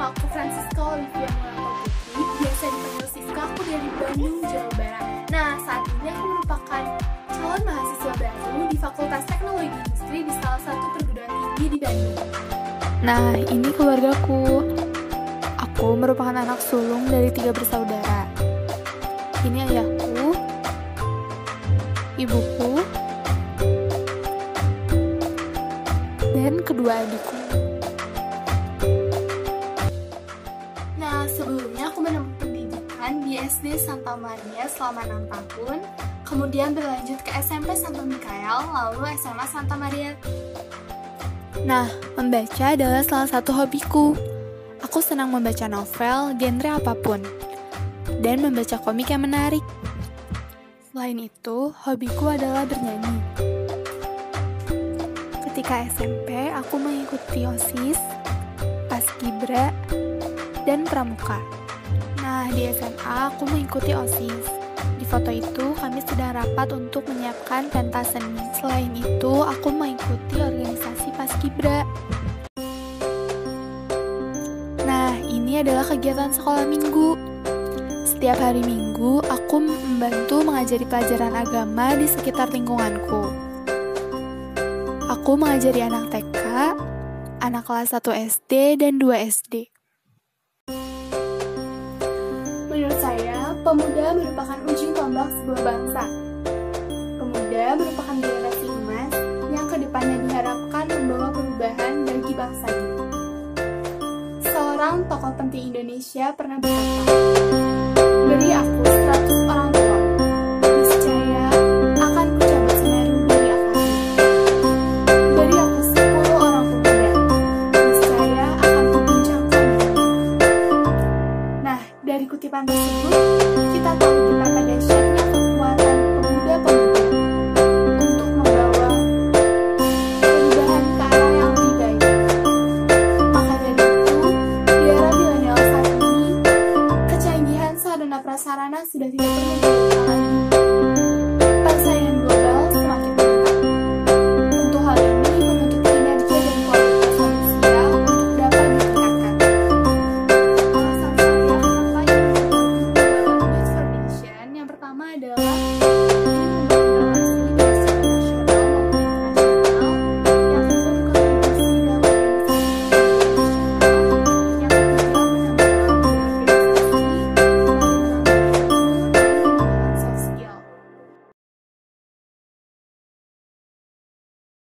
aku Francisca Olivia Mulako Putri, biasa dipanggil Siska. Aku dari Bandung, Jawa Barat. Nah, saat ini aku merupakan calon mahasiswa baru di Fakultas Teknologi Industri di salah satu perguruan tinggi di Bandung. Nah, ini keluargaku. Aku merupakan anak sulung dari 3 bersaudara. Ini ayahku, ibuku, dan kedua adikku. Nah, sebelumnya aku menempuh pendidikan di SD Santa Maria selama 6 tahun, kemudian berlanjut ke SMP Santo Mikael, lalu SMA Santa Maria. Nah, membaca adalah salah satu hobiku. Aku senang membaca novel, genre apapun, dan membaca komik yang menarik. Selain itu, hobiku adalah bernyanyi. Ketika SMP, aku mengikuti OSIS, Paskibra, dan Pramuka. Nah, di SMA aku mengikuti OSIS. Di foto itu, kami sedang rapat untuk menyiapkan pentas seni. Selain itu, aku mengikuti organisasi Paskibra. Nah, ini adalah kegiatan sekolah minggu. Setiap hari Minggu, aku membantu mengajari pelajaran agama di sekitar lingkunganku. Aku mengajari anak TK, anak kelas 1 SD, dan 2 SD. Menurut saya, pemuda merupakan ujung tombak sebuah bangsa. Pemuda merupakan generasi emas yang kedepannya diharapkan membawa perubahan bagi bangsa ini. Seorang tokoh penting Indonesia pernah berkata,